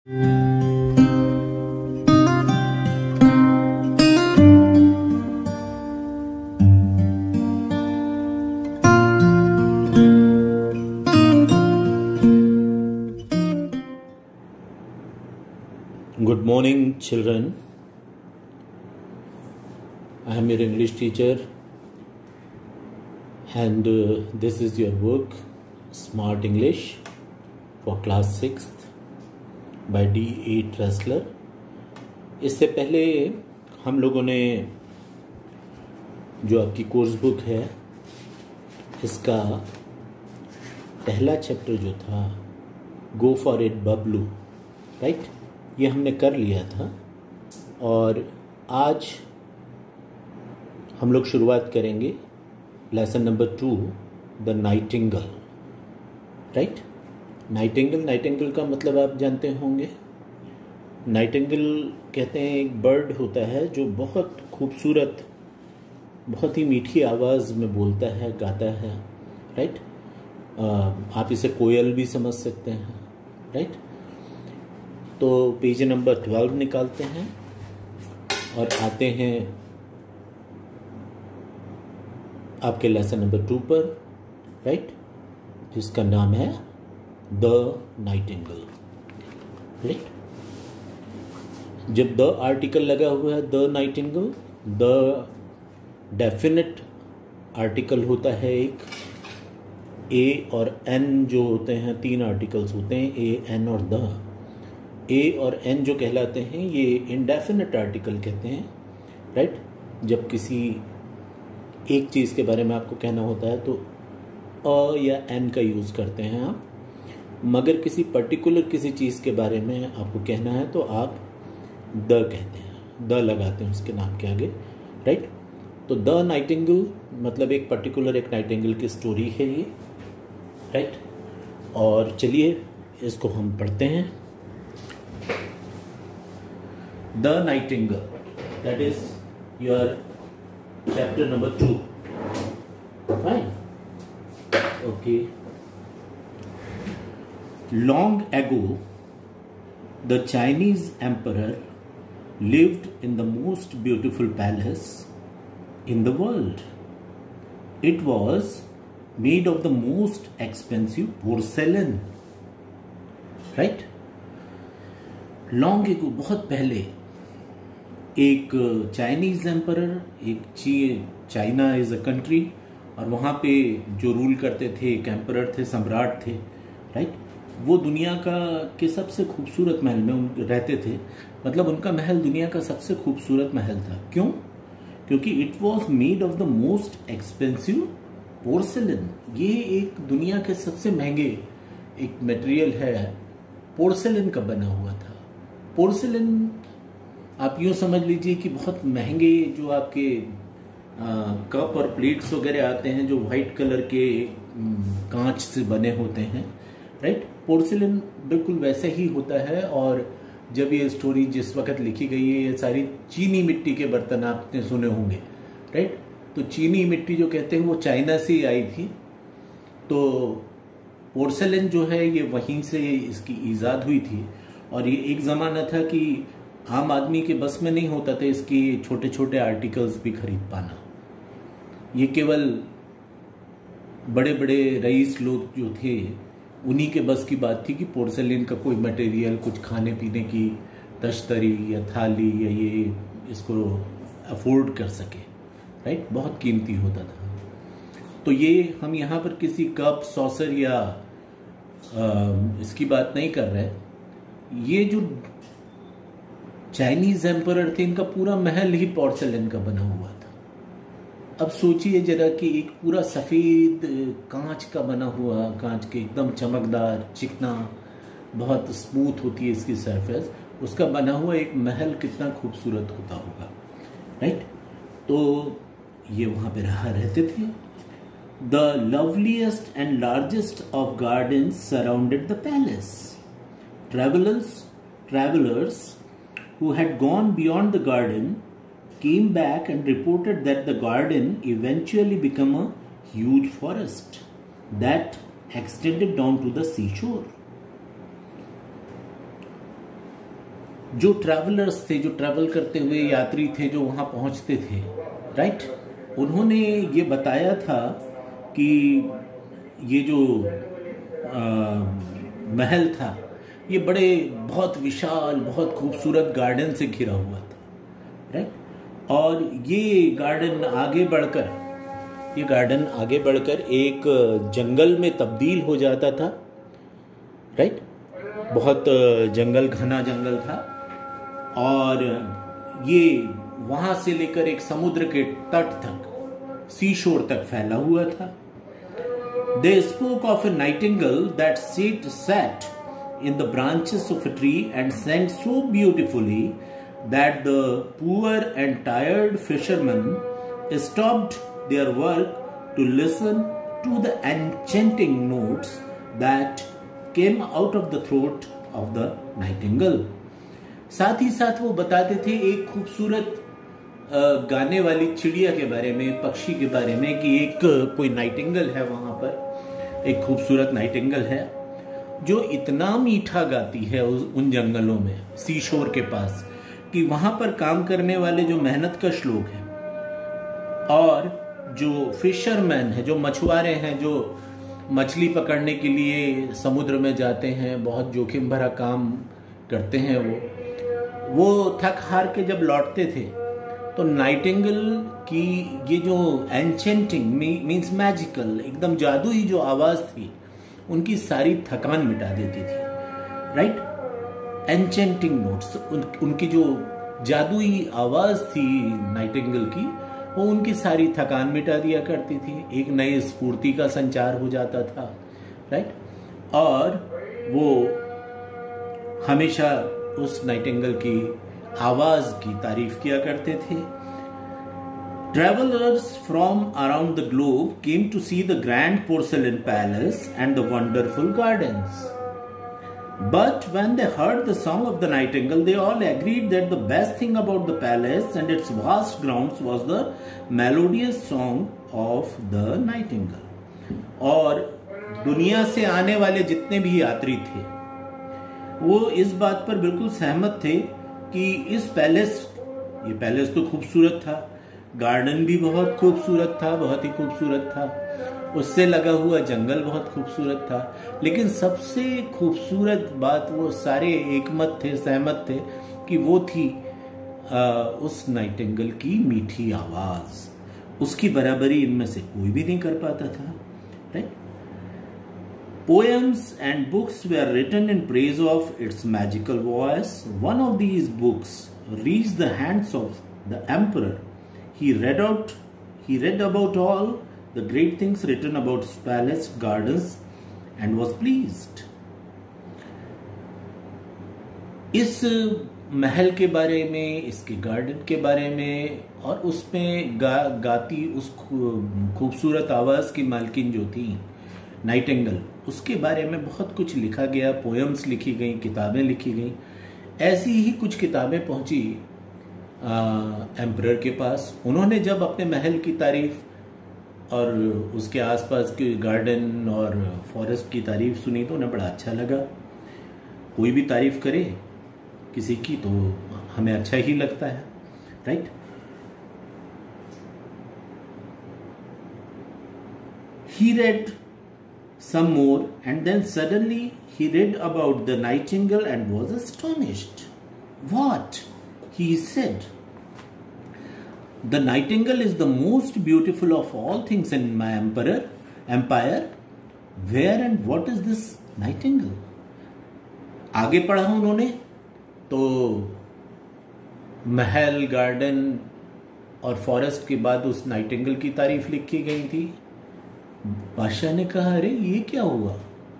Good morning, children. I am your English teacher, and this is your book, Smart English for Class 6th by D.E. Tressler. इससे पहले हम लोगों ने जो आपकी कोर्स बुक है, इसका पहला चैप्टर जो था, go for it Bablu, right, ये हमने कर लिया था। और आज हम लोग शुरुआत करेंगे lesson number 2, the nightingale, right. Nightingale का मतलब आप जानते होंगे। नाइटिंगल कहते हैं एक बर्ड होता है जो बहुत खूबसूरत, बहुत ही मीठी आवाज़ में बोलता है, गाता है, राइट। आप इसे कोयल भी समझ सकते हैं, राइट। तो पेज नंबर 12 निकालते हैं और आते हैं आपके लेसन नंबर 2 पर, राइट, जिसका नाम है द नाइटिंगल, राइट। जब द आर्टिकल लगा हुआ है, the nightingale, the definite article होता है एक, ए और एन जो होते हैं, 3 आर्टिकल्स होते हैं, ए, एन और द। ए और एन जो कहलाते हैं ये इंडेफिनिट आर्टिकल कहते हैं, राइट। जब किसी एक चीज़ के बारे में आपको कहना होता है तो अ या एन का यूज़ करते हैं आप, मगर किसी पर्टिकुलर किसी चीज़ के बारे में आपको कहना है तो आप द कहते हैं, द लगाते हैं उसके नाम के आगे, राइट। तो द नाइटिंगल मतलब एक पर्टिकुलर एक नाइटिंगल की स्टोरी है ये, राइट। और चलिए इसको हम पढ़ते हैं। The Nightingale, that is your chapter number 2. Fine. Okay. Long ago, the Chinese emperor lived in the most beautiful palace in the world. It was made of the most expensive porcelain. Right? Long ago, बहुत पहले एक Chinese emperor, एक China is a country, और वहाँ पे जो rule करते थे एक एम्परर थे, सम्राट थे, राइट। वो दुनिया के सबसे खूबसूरत महल में रहते थे। मतलब उनका महल दुनिया का सबसे खूबसूरत महल था। क्यों? क्योंकि it was made of the most expensive porcelain. ये एक दुनिया के सबसे महंगे एक मटेरियल है, पोर्सेलिन का बना हुआ था। पोर्सेलिन आप यूँ समझ लीजिए कि बहुत महंगे जो आपके कप और प्लेट्स वगैरह आते हैं जो वाइट कलर के कांच से बने होते हैं, राइट। पोर्सेलिन बिल्कुल वैसे ही होता है। और जब ये स्टोरी जिस वक्त लिखी गई है, ये सारी चीनी मिट्टी के बर्तन आपने सुने होंगे, राइट। तो चीनी मिट्टी जो कहते हैं वो चाइना से आई थी। तो पोर्सेलिन जो है ये वहीं से इसकी ईजाद हुई थी। और ये एक ज़माना था कि आम आदमी के बस में नहीं होता था इसकी छोटे छोटे आर्टिकल्स भी खरीद पाना। ये केवल बड़े बड़े रईस लोग जो थे उन्हीं के बस की बात थी कि पोर्सेलिन का कोई मटेरियल, कुछ खाने पीने की तश्तरी या थाली या ये इसको अफोर्ड कर सके, राइट। बहुत कीमती होता था। तो ये हम यहाँ पर किसी कप, सॉसर या इसकी बात नहीं कर रहे। ये जो चाइनीज एम्परर थे इनका पूरा महल ही पोर्सेलिन का बना हुआ था। अब सोचिए जरा कि एक पूरा सफ़ेद कांच का बना हुआ, कांच के एकदम चमकदार, चिकना, बहुत स्मूथ होती है इसकी सरफेस, उसका बना हुआ एक महल कितना खूबसूरत होता होगा, राइट। तो ये वहाँ पे रहते थे। The loveliest and largest of gardens surrounded the palace. Travelers who had gone beyond the garden came back and reported that the garden eventually became a huge forest that extended down to the seashore. जो travellers थे, जो travel करते हुए यात्री थे, जो वहां पहुंचते थे, राइट, उन्होंने ये बताया था कि ये जो महल था ये बड़े बहुत विशाल, बहुत खूबसूरत गार्डन से घिरा हुआ था, राइट। और ये गार्डन आगे बढ़कर एक जंगल में तब्दील हो जाता था, राइट। बहुत जंगल, घना जंगल था, और ये वहां से लेकर एक समुद्र के तट तक, सी शोर तक फैला हुआ था। They spoke of a nightingale that sat in the branches of a tree and sang so beautifully that the poor and tired fishermen stopped their work to listen to the enchanting notes that came out of the throat of the nightingale. साथ ही साथ वो बताते थे एक खूबसूरत गाने वाली चिड़िया के बारे में, पक्षी के बारे में, कि एक कोई नाइटिंगल है वहां पर, एक खूबसूरत नाइटिंगल है जो इतना मीठा गाती है उन जंगलों में, सी शोर के पास, कि वहां पर काम करने वाले जो मेहनतकश लोग हैं और जो फिशरमैन है, जो मछुआरे हैं, जो मछली पकड़ने के लिए समुद्र में जाते हैं, बहुत जोखिम भरा काम करते हैं, वो थक हार के जब लौटते थे तो नाइटिंगल की ये जो एंचेंटिंग मीन्स मैजिकल, एकदम जादुई जो आवाज थी, उनकी सारी थकान मिटा देती थी, राइट। एंचेंटिंग नोट्स, उनकी जो जादुई आवाज थी नाइटिंगल की, वो उनकी सारी थकान मिटा दिया करती थी, एक नई स्फूर्ति का संचार हो जाता था, राइट। और वो हमेशा उस नाइटिंगल की आवाज की तारीफ किया करते थे। Travelers from around the globe came to see the grand porcelain palace and the wonderful gardens. But when they heard the song of the nightingale, they all agreed that the best thing about the palace and its vast grounds was the melodious song of the nightingale. और दुनिया से आने वाले जितने भी यात्री थे वो इस बात पर बिल्कुल सहमत थे कि इस ये पैलेस तो खूबसूरत था, गार्डन भी बहुत खूबसूरत था, बहुत ही खूबसूरत था, उससे लगा हुआ जंगल बहुत खूबसूरत था, लेकिन सबसे खूबसूरत बात वो सारे एकमत थे, सहमत थे कि वो थी उस नाइटिंगल की मीठी आवाज। उसकी बराबरी इनमें से कोई भी नहीं कर पाता था, right. Poems and books were written in praise of its magical voice. One of these books reached the hands of the emperor. He read about all the great things written about his palace, gardens, and was pleased. इस महल के बारे में, इसके garden के बारे में, और उसमें गाती उस खूबसूरत आवाज की मालकिन जो थी नाइटिंगल, उसके बारे में बहुत कुछ लिखा गया, पोएम्स लिखी गई, किताबें लिखी गई। ऐसी ही कुछ किताबें पहुंची एम्परर के पास। उन्होंने जब अपने महल की तारीफ और उसके आसपास के गार्डन और फॉरेस्ट की तारीफ सुनी तो उन्हें बड़ा अच्छा लगा। कोई भी तारीफ करे किसी की तो हमें अच्छा ही लगता है, right. He read some more and then suddenly he read about the nightingale and was astonished. What? He said, the nightingale is the most beautiful of all things in my empire. Where and what is this nightingale? आगे पढ़ा उन्होंने तो महल, garden और forest के बाद उस Nightingale की तारीफ लिखी गई थी। बादशाह ने कहा, अरे ये क्या हुआ?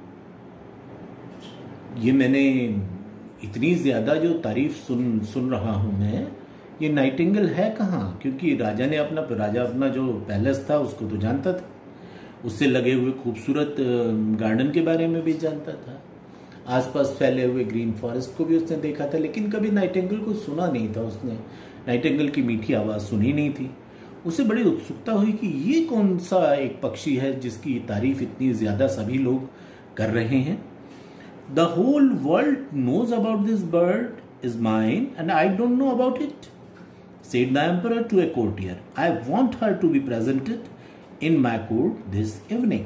ये मैंने इतनी ज्यादा जो तारीफ सुन रहा हूं मैं, ये नाइटिंगल है कहाँ? क्योंकि राजा अपना जो पैलेस था उसको तो जानता था, उससे लगे हुए खूबसूरत गार्डन के बारे में भी जानता था, आसपास फैले हुए ग्रीन फॉरेस्ट को भी उसने देखा था, लेकिन कभी नाइटिंगल को सुना नहीं था। उसने नाइटिंगल की मीठी आवाज सुनी नहीं थी। उसे बड़ी उत्सुकता हुई कि ये कौन सा एक पक्षी है जिसकी तारीफ इतनी ज्यादा सभी लोग कर रहे हैं। The whole world knows about this bird is mine and I don't know about it, said the emperor to a courtier. I want her to be presented in my court this evening.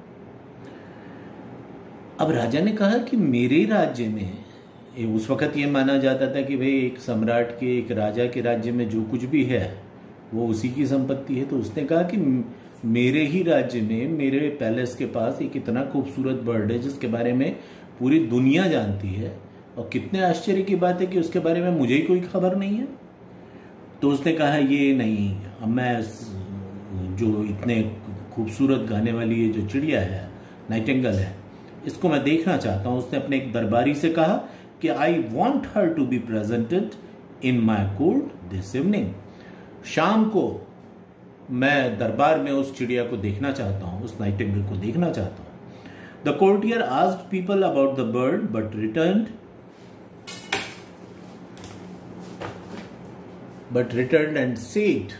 अब राजा ने कहा कि मेरे राज्य में, उस वक्त ये माना जाता था कि भाई एक सम्राट के, एक राजा के राज्य में जो कुछ भी है वो उसी की संपत्ति है। तो उसने कहा कि मेरे ही राज्य में, मेरे पैलेस के पास एक इतना खूबसूरत बर्ड है जिसके बारे में पूरी दुनिया जानती है, और कितने आश्चर्य की बात है कि उसके बारे में मुझे ही कोई खबर नहीं है। तो उसने कहा ये नहीं, मैं जो इतने खूबसूरत गाने वाली ये जो चिड़िया है, नाइटिंगेल है, इसको मैं देखना चाहता हूँ। उसने अपने एक दरबारी से कहा कि I want her to be presented in my court this evening. शाम को मैं दरबार में उस चिड़िया को देखना चाहता हूँ, उस नाइटिंगेल को देखना चाहता हूँ। The courtier asked people about the bird but returned and said,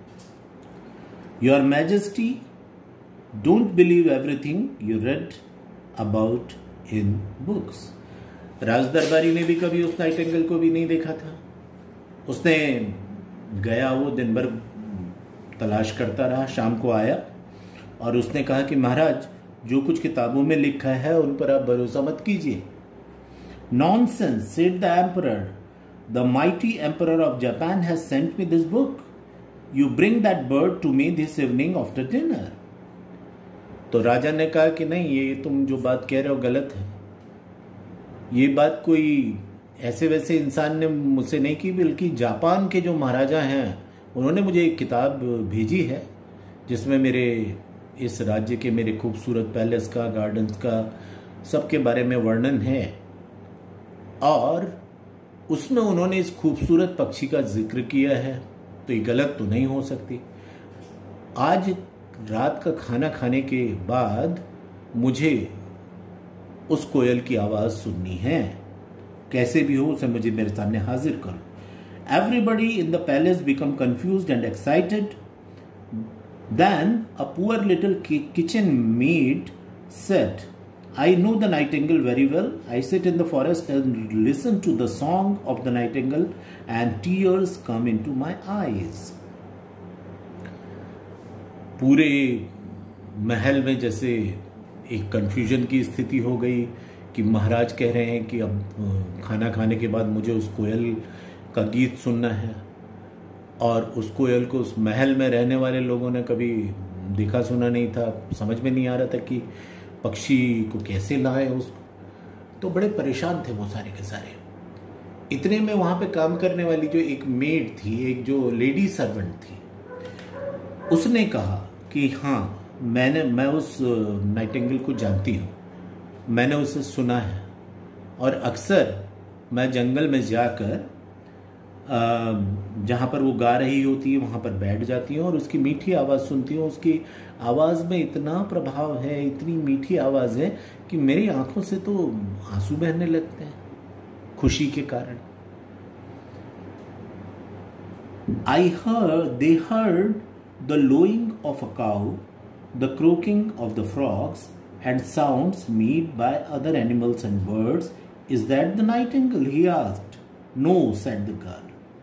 Your Majesty, don't believe everything you read about in books. राज दरबारी ने भी कभी उस नाइटिंगेल को भी नहीं देखा था। उसने गया, वो दिन भर तलाश करता रहा, शाम को आया और उसने कहा कि महाराज, जो कुछ किताबों में लिखा है उन पर आप भरोसा मत कीजिए। Nonsense, said the emperor. The mighty emperor of Japan has sent me this book. You bring that bird to me this evening after dinner. तो राजा ने कहा कि नहीं, ये तुम जो बात कह रहे हो गलत है। ये बात कोई ऐसे वैसे इंसान ने मुझसे नहीं की, बल्कि जापान के जो महाराजा हैं उन्होंने मुझे एक किताब भेजी है जिसमें मेरे इस राज्य के, मेरे खूबसूरत पैलेस का, गार्डन्स का, सबके बारे में वर्णन है, और उसमें उन्होंने इस खूबसूरत पक्षी का जिक्र किया है। तो ये गलत तो नहीं हो सकती। आज रात का खाना खाने के बाद मुझे उस कोयल की आवाज सुननी है, कैसे भी हो उसे मुझे मेरे सामने हाजिर करो। Everybody in the palace become confused and excited. Then a poor little kitchen maid said, I know the nightingale very well. I sit in the forest and listen to the song of the nightingale and tears come into my eyes. पूरे महल में जैसे एक confusion की स्थिति हो गई कि महाराज कह रहे हैं कि अब खाना खाने के बाद मुझे उस कोयल का गीत सुनना है, और उस कोयल को उस महल में रहने वाले लोगों ने कभी देखा सुना नहीं था। समझ में नहीं आ रहा था कि पक्षी को कैसे लाए उसको। तो बड़े परेशान थे वो सारे के सारे। इतने में वहां पे काम करने वाली जो एक मेड थी, एक जो लेडी सर्वेंट थी, उसने कहा कि हाँ, मैं उस नाइटिंगेल को जानती हूँ, मैंने उसे सुना है, और अक्सर मैं जंगल में जाकर जहाँ पर वो गा रही होती है वहाँ पर बैठ जाती हूँ और उसकी मीठी आवाज़ सुनती हूँ। उसकी आवाज़ में इतना प्रभाव है, इतनी मीठी आवाज़ है कि मेरी आंखों से तो आंसू बहने लगते हैं खुशी के कारण। They heard the lowing of a cow, the croaking of the frogs, and sounds made by other animals and birds. Is that the nightingale? He asked. No, said the girl.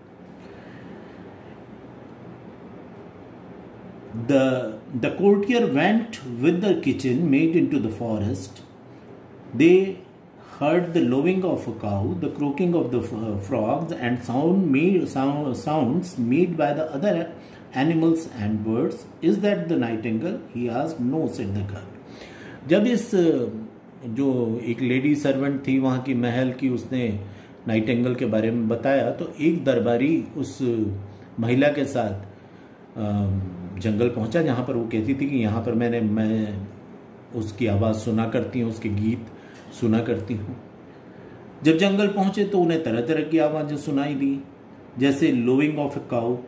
The courtier went with the kitchen maid into the forest. They heard the lowing of a cow, the croaking of the frogs, and sounds made by the other animals and birds. Is that the nightingale? He asked. No, said the girl. जब इस जो एक lady servant थी वहाँ की महल की, उसने Nightingale के बारे में बताया, तो एक दरबारी उस महिला के साथ जंगल पहुंचा जहाँ पर वो कहती थी कि यहाँ पर मैं उसकी आवाज़ सुना करती हूँ, उसके गीत सुना करती हूँ। जब जंगल पहुंचे तो उन्हें तरह तरह की आवाज़ें सुनाई दी, जैसे लोइंग ऑफ ए काउ।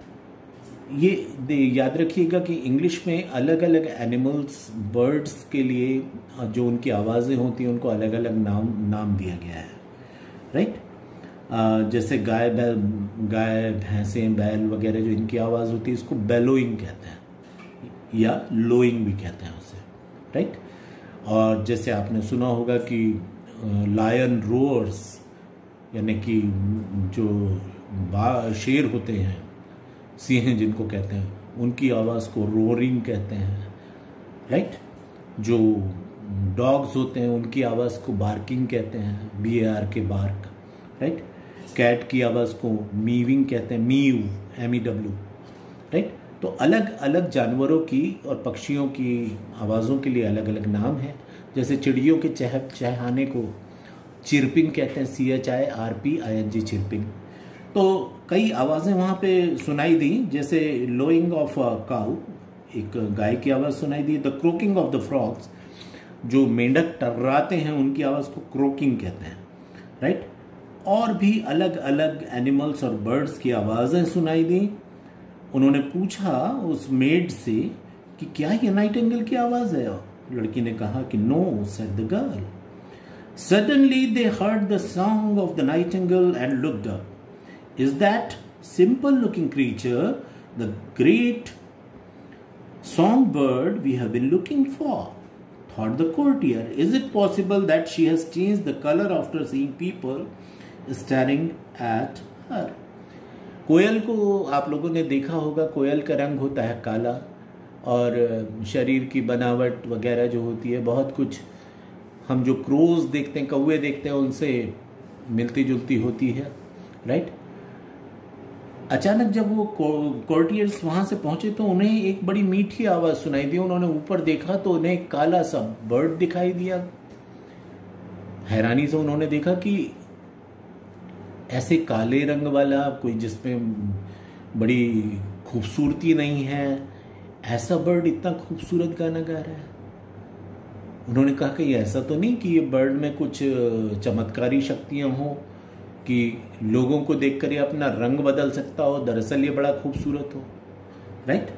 ये याद रखिएगा कि इंग्लिश में अलग अलग एनिमल्स, बर्ड्स के लिए जो उनकी आवाज़ें होती हैं उनको अलग अलग नाम दिया गया है, राइट। जैसे गाय, भैंसें, बैल वगैरह जो इनकी आवाज़ होती है इसको बेलोइंग कहते हैं या लोइंग भी कहते हैं उसे, राइट। और जैसे आपने सुना होगा कि लायन रोअर्स, यानी कि जो शेर होते हैं, सिंह जिनको कहते हैं, उनकी आवाज़ को रोरिंग कहते हैं, राइट। जो डॉग्स होते हैं उनकी आवाज़ को बार्किंग कहते हैं, BAR के बार्क, राइट। कैट की आवाज़ को मीविंग कहते हैं, मीव, MEW, राइट। तो अलग अलग जानवरों की और पक्षियों की आवाज़ों के लिए अलग अलग नाम है। जैसे चिड़ियों के चहचहाने को चिरपिंग कहते हैं, CHIRPING, चिरपिंग। तो कई आवाज़ें वहाँ पे सुनाई दी, जैसे लोइंग ऑफ अ काउ, एक गाय की आवाज़ सुनाई दी। The croaking of the frogs, जो मेंढक टर्राते हैं उनकी आवाज़ को क्रोकिंग कहते हैं, राइट। और भी अलग अलग एनिमल्स और बर्ड्स की आवाज़ें सुनाई दी। उन्होंने पूछा उस मेड से कि क्या ये नाइटिंगेल की आवाज़ है? लड़की ने कहा कि no, said the girl. Suddenly they heard the song of the nightingale and looked up. Is that simple looking creature the great songbird we have been looking for? Thought the courtier. Is it possible that she has changed the color after seeing people staring at her? कोयल को आप लोगों ने देखा होगा, कोयल का रंग होता है काला, और शरीर की बनावट वगैरह जो होती है बहुत कुछ हम जो क्रोज देखते हैं, कौवे देखते हैं, उनसे मिलती जुलती होती है, राइट। अचानक जब वो कोर्टियर्स वहां से पहुंचे तो उन्हें एक बड़ी मीठी आवाज सुनाई दी। उन्होंने ऊपर देखा तो उन्हें एक काला सा बर्ड दिखाई दिया। हैरानी से उन्होंने देखा कि ऐसे काले रंग वाला कोई, जिसमें बड़ी खूबसूरती नहीं है, ऐसा बर्ड इतना खूबसूरत गाना गा रहा है। उन्होंने कहा कि ऐसा तो नहीं कि ये बर्ड में कुछ चमत्कारी शक्तियां हों कि लोगों को देखकर ये अपना रंग बदल सकता हो, दरअसल ये बड़ा खूबसूरत हो, राइट।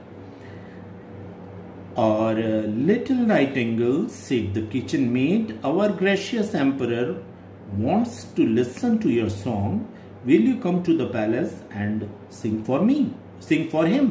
और little nightingale, said the kitchen maid, our gracious emperor wants to listen to your song. Will you come to the palace and sing for me? Sing for him.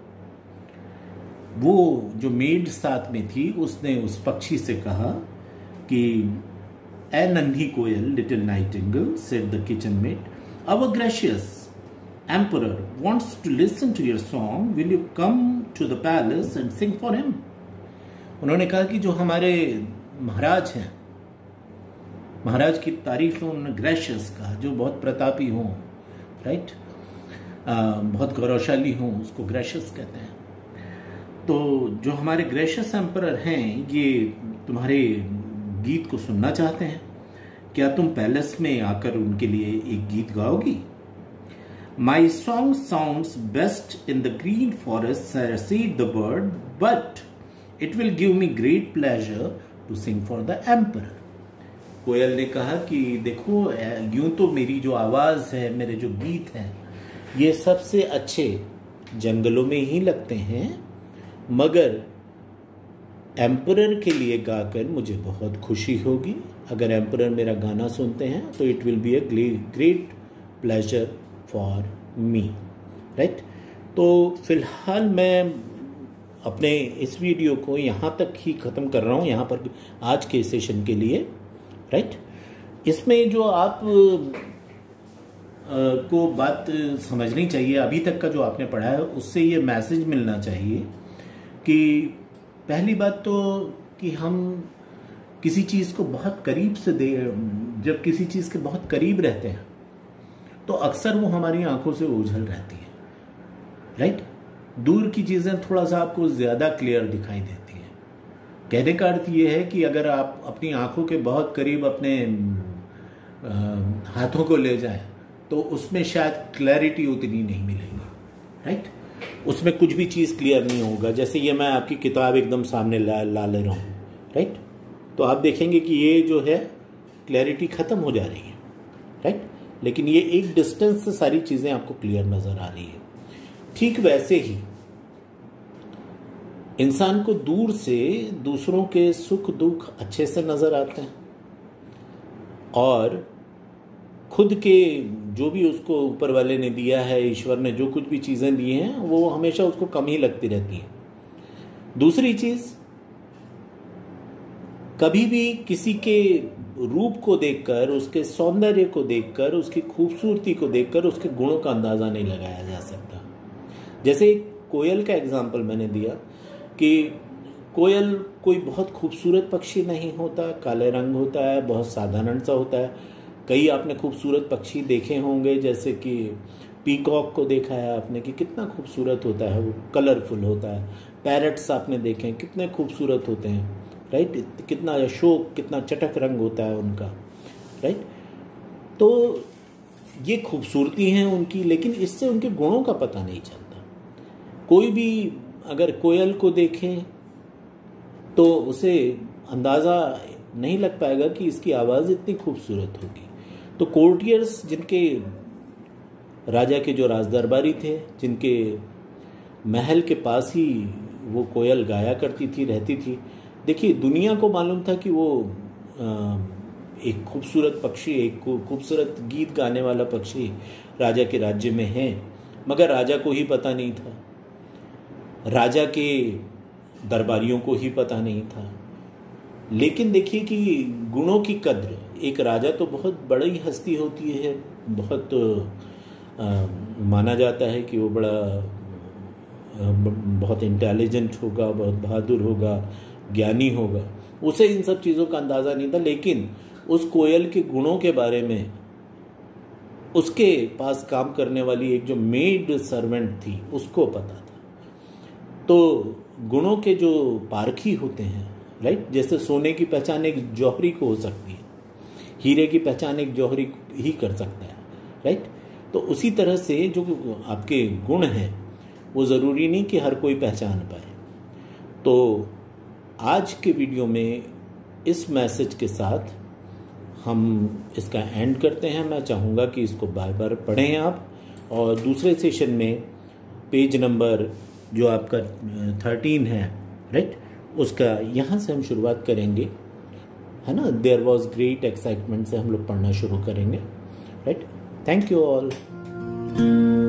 वो जो मेड साथ में थी उसने उस पक्षी से कहा कि ए नन्ही कोयल, little nightingale, said the kitchen maid, our gracious emperor wants to listen to your song. Will you come to the palace and sing for him? उन्होंने कहा कि जो हमारे महाराज हैं, महाराज की तारीफ है उन्होंने ग्रेशियस कहा, जो बहुत प्रतापी हों, राइट, बहुत गौरवशाली हों, उसको ग्रेशियस कहते हैं। तो जो हमारे ग्रेशियस एम्परर हैं ये तुम्हारे गीत को सुनना चाहते हैं। क्या तुम पैलेस में आकर उनके लिए एक गीत गाओगी? My song sounds best in the green forest, said the bird, but it will give me great pleasure to sing for the emperor. कोयल ने कहा कि देखो, यूं तो मेरी जो आवाज है, मेरे जो गीत हैं, ये सबसे अच्छे जंगलों में ही लगते हैं, मगर एम्परर के लिए गाकर मुझे बहुत खुशी होगी। अगर एम्परर मेरा गाना सुनते हैं तो it will be a great pleasure for me, right. तो फिलहाल मैं अपने इस वीडियो को यहाँ तक ही ख़त्म कर रहा हूँ, यहाँ पर आज के सेशन के लिए, राइट। इसमें जो आप को बात समझनी चाहिए, अभी तक का जो आपने पढ़ा है उससे ये मैसेज मिलना चाहिए कि पहली बात तो कि हम किसी चीज़ को बहुत करीब से जब किसी चीज़ के बहुत करीब रहते हैं तो अक्सर वो हमारी आंखों से ओझल रहती है, राइट। दूर की चीज़ें थोड़ा सा आपको ज़्यादा क्लियर दिखाई देती हैं। कहने का अर्थ ये है कि अगर आप अपनी आंखों के बहुत करीब अपने हाथों को ले जाएं तो उसमें शायद क्लैरिटी उतनी नहीं मिलेगी, राइट। उसमें कुछ भी चीज़ क्लियर नहीं होगा। जैसे ये मैं आपकी किताब एकदम सामने ला ले रहा हूँ, राइट, तो आप देखेंगे कि ये जो है क्लैरिटी ख़त्म हो जा रही है, राइट, लेकिन ये एक डिस्टेंस से सारी चीज़ें आपको क्लियर नज़र आ रही है। ठीक वैसे ही इंसान को दूर से दूसरों के सुख दुख अच्छे से नज़र आते हैं और खुद के जो भी उसको ऊपर वाले ने दिया है, ईश्वर ने जो कुछ भी चीज़ें दी हैं, वो हमेशा उसको कम ही लगती रहती हैं। दूसरी चीज़, कभी भी किसी के रूप को देखकर, उसके सौंदर्य को देखकर, उसकी खूबसूरती को देखकर उसके गुणों का अंदाजा नहीं लगाया जा सकता। जैसे कोयल का एग्जाम्पल मैंने दिया कि कोयल कोई बहुत खूबसूरत पक्षी नहीं होता, काले रंग होता है, बहुत साधारण सा होता है। कई आपने खूबसूरत पक्षी देखे होंगे, जैसे कि पीकॉक को देखा है आपने कि कितना खूबसूरत होता है, वो कलरफुल होता है। पैरट्स आपने देखे हैं, कितने खूबसूरत होते हैं, राइट। कितना अशोक, कितना चटक रंग होता है उनका, राइट। तो ये खूबसूरती हैं उनकी, लेकिन इससे उनके गुणों का पता नहीं चलता। कोई भी अगर कोयल को देखें तो उसे अंदाज़ा नहीं लग पाएगा कि इसकी आवाज़ इतनी खूबसूरत होगी। तो कोर्टियर्स, जिनके राजा के जो राजदरबारी थे, जिनके महल के पास ही वो कोयल गाया करती थी, रहती थी, देखिए दुनिया को मालूम था कि वो एक खूबसूरत पक्षी, एक खूबसूरत गीत गाने वाला पक्षी राजा के राज्य में है, मगर राजा को ही पता नहीं था, राजा के दरबारियों को ही पता नहीं था। लेकिन देखिए कि गुणों की कद्र, एक राजा तो बहुत बड़ी हस्ती होती है, बहुत माना जाता है कि वो बहुत इंटेलिजेंट होगा, बहुत बहादुर होगा, ज्ञानी होगा, उसे इन सब चीज़ों का अंदाज़ा नहीं था। लेकिन उस कोयल के गुणों के बारे में उसके पास काम करने वाली एक जो मेड सर्वेंट थी उसको पता था। तो गुणों के जो पारखी होते हैं, राइट, जैसे सोने की पहचान एक जौहरी को हो सकती है, हीरे की पहचान एक जौहरी ही कर सकता है, राइट। तो उसी तरह से जो आपके गुण हैं वो ज़रूरी नहीं कि हर कोई पहचान पाए। तो आज के वीडियो में इस मैसेज के साथ हम इसका एंड करते हैं। मैं चाहूँगा कि इसको बार बार पढ़ें आप, और दूसरे सेशन में पेज नंबर जो आपका 13 है, राइट, उसका यहाँ से हम शुरुआत करेंगे, है ना। देयर वॉज ग्रेट एक्साइटमेंट से हम लोग पढ़ना शुरू करेंगे, राइट। Thank you all.